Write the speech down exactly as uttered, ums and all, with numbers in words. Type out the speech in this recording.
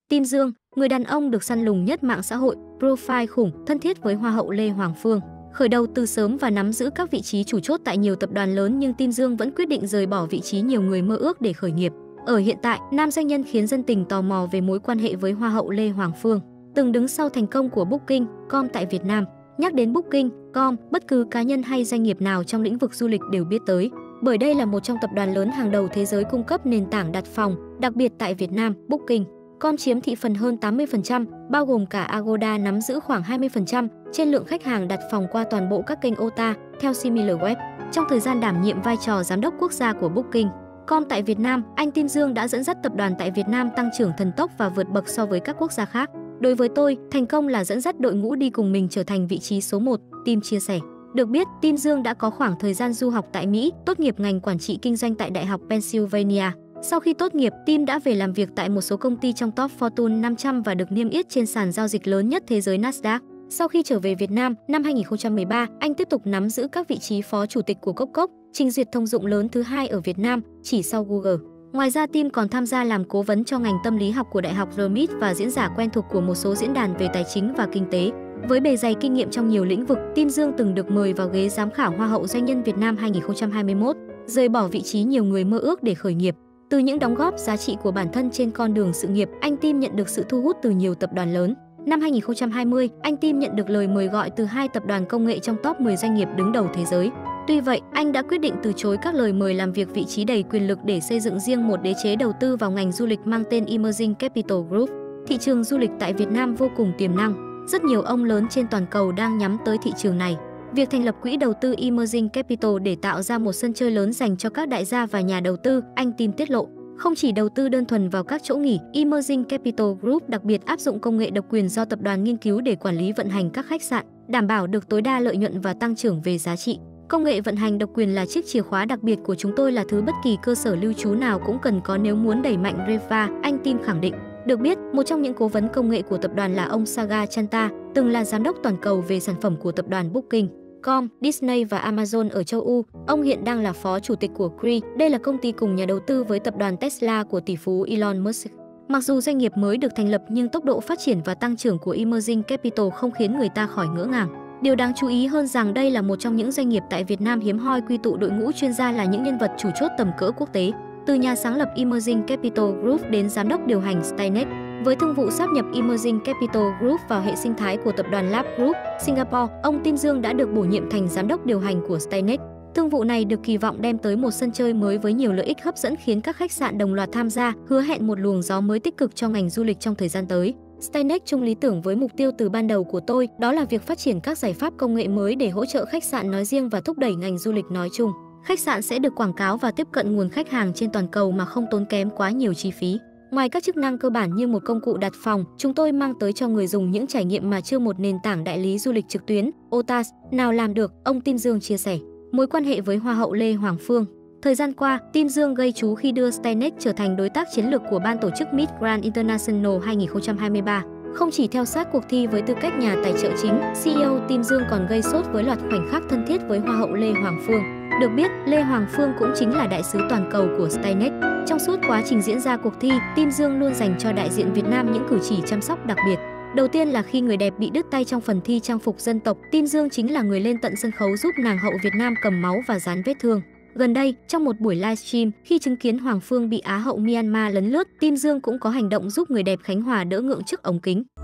Tim Dương, người đàn ông được săn lùng nhất mạng xã hội, profile khủng, thân thiết với Hoa hậu Lê Hoàng Phương. Khởi đầu từ sớm và nắm giữ các vị trí chủ chốt tại nhiều tập đoàn lớn, nhưng Tim Dương vẫn quyết định rời bỏ vị trí nhiều người mơ ước để khởi nghiệp. Ở hiện tại, nam doanh nhân khiến dân tình tò mò về mối quan hệ với Hoa hậu Lê Hoàng Phương, từng đứng sau thành công của Booking chấm com tại Việt Nam. Nhắc đến Booking chấm com, bất cứ cá nhân hay doanh nghiệp nào trong lĩnh vực du lịch đều biết tới, bởi đây là một trong tập đoàn lớn hàng đầu thế giới cung cấp nền tảng đặt phòng, đặc biệt tại Việt Nam. Booking chấm com chiếm thị phần hơn tám mươi phần trăm, bao gồm cả Agoda nắm giữ khoảng hai mươi phần trăm trên lượng khách hàng đặt phòng qua toàn bộ các kênh o tê a, theo Similarweb. Trong thời gian đảm nhiệm vai trò giám đốc quốc gia của Booking chấm com tại Việt Nam, anh Tim Dương đã dẫn dắt tập đoàn tại Việt Nam tăng trưởng thần tốc và vượt bậc so với các quốc gia khác. Đối với tôi, thành công là dẫn dắt đội ngũ đi cùng mình trở thành vị trí số một, Tim chia sẻ. Được biết, Tim Dương đã có khoảng thời gian du học tại Mỹ, tốt nghiệp ngành quản trị kinh doanh tại Đại học Pennsylvania. Sau khi tốt nghiệp, Tim đã về làm việc tại một số công ty trong top Fortune năm trăm và được niêm yết trên sàn giao dịch lớn nhất thế giới Nasdaq. Sau khi trở về Việt Nam, năm hai nghìn không trăm mười ba, anh tiếp tục nắm giữ các vị trí phó chủ tịch của Coke, trình duyệt thông dụng lớn thứ hai ở Việt Nam, chỉ sau Google. Ngoài ra, Tim còn tham gia làm cố vấn cho ngành tâm lý học của Đại học rờ em i tê và diễn giả quen thuộc của một số diễn đàn về tài chính và kinh tế. Với bề dày kinh nghiệm trong nhiều lĩnh vực, Tim Dương từng được mời vào ghế giám khảo Hoa hậu Doanh nhân Việt Nam hai nghìn không trăm hai mươi mốt, rời bỏ vị trí nhiều người mơ ước để khởi nghiệp. Từ những đóng góp giá trị của bản thân trên con đường sự nghiệp, anh Tim nhận được sự thu hút từ nhiều tập đoàn lớn. Năm hai nghìn không trăm hai mươi, anh Tim nhận được lời mời gọi từ hai tập đoàn công nghệ trong top mười doanh nghiệp đứng đầu thế giới. Tuy vậy, anh đã quyết định từ chối các lời mời làm việc vị trí đầy quyền lực để xây dựng riêng một đế chế đầu tư vào ngành du lịch mang tên Emerging Capital Group. Thị trường du lịch tại Việt Nam vô cùng tiềm năng, rất nhiều ông lớn trên toàn cầu đang nhắm tới thị trường này. Việc thành lập quỹ đầu tư Emerging Capital để tạo ra một sân chơi lớn dành cho các đại gia và nhà đầu tư, anh Tim tiết lộ. Không chỉ đầu tư đơn thuần vào các chỗ nghỉ, Emerging Capital Group đặc biệt áp dụng công nghệ độc quyền do tập đoàn nghiên cứu để quản lý vận hành các khách sạn, đảm bảo được tối đa lợi nhuận và tăng trưởng về giá trị. Công nghệ vận hành độc quyền là chiếc chìa khóa đặc biệt của chúng tôi, là thứ bất kỳ cơ sở lưu trú nào cũng cần có nếu muốn đẩy mạnh rờ e vê a, anh Tim khẳng định. Được biết, một trong những cố vấn công nghệ của tập đoàn là ông Saga Chanta, từng là giám đốc toàn cầu về sản phẩm của tập đoàn Booking chấm com, Disney và Amazon ở châu Âu. Ông hiện đang là phó chủ tịch của Cree, đây là công ty cùng nhà đầu tư với tập đoàn Tesla của tỷ phú Elon Musk. Mặc dù doanh nghiệp mới được thành lập, nhưng tốc độ phát triển và tăng trưởng của Emerging Capital không khiến người ta khỏi ngỡ ngàng. Điều đáng chú ý hơn rằng đây là một trong những doanh nghiệp tại Việt Nam hiếm hoi quy tụ đội ngũ chuyên gia là những nhân vật chủ chốt tầm cỡ quốc tế. Từ nhà sáng lập Emerging Capital Group đến giám đốc điều hành Skynet, với thương vụ sáp nhập Emerging Capital Group vào hệ sinh thái của tập đoàn Lab Group Singapore, ông Tim Dương đã được bổ nhiệm thành giám đốc điều hành của Skynet. Thương vụ này được kỳ vọng đem tới một sân chơi mới với nhiều lợi ích hấp dẫn, khiến các khách sạn đồng loạt tham gia, hứa hẹn một luồng gió mới tích cực cho ngành du lịch trong thời gian tới. Skynet chung lý tưởng với mục tiêu từ ban đầu của tôi, đó là việc phát triển các giải pháp công nghệ mới để hỗ trợ khách sạn nói riêng và thúc đẩy ngành du lịch nói chung. Khách sạn sẽ được quảng cáo và tiếp cận nguồn khách hàng trên toàn cầu mà không tốn kém quá nhiều chi phí. Ngoài các chức năng cơ bản như một công cụ đặt phòng, chúng tôi mang tới cho người dùng những trải nghiệm mà chưa một nền tảng đại lý du lịch trực tuyến, o tê a ét, nào làm được, ông Tim Dương chia sẻ. Mối quan hệ với Hoa hậu Lê Hoàng Phương. Thời gian qua, Tim Dương gây chú khi đưa Skynet trở thành đối tác chiến lược của ban tổ chức Miss Grand International hai nghìn không trăm hai mươi ba. Không chỉ theo sát cuộc thi với tư cách nhà tài trợ chính, xê e ô Tim Dương còn gây sốt với loạt khoảnh khắc thân thiết với Hoa hậu Lê Hoàng Phương. Được biết, Lê Hoàng Phương cũng chính là đại sứ toàn cầu của Skynet. Trong suốt quá trình diễn ra cuộc thi, Tim Dương luôn dành cho đại diện Việt Nam những cử chỉ chăm sóc đặc biệt. Đầu tiên là khi người đẹp bị đứt tay trong phần thi trang phục dân tộc, Tim Dương chính là người lên tận sân khấu giúp nàng hậu Việt Nam cầm máu và dán vết thương. Gần đây, trong một buổi livestream, khi chứng kiến Hoàng Phương bị Á hậu Myanmar lấn lướt, Tim Dương cũng có hành động giúp người đẹp Khánh Hòa đỡ ngượng trước ống kính.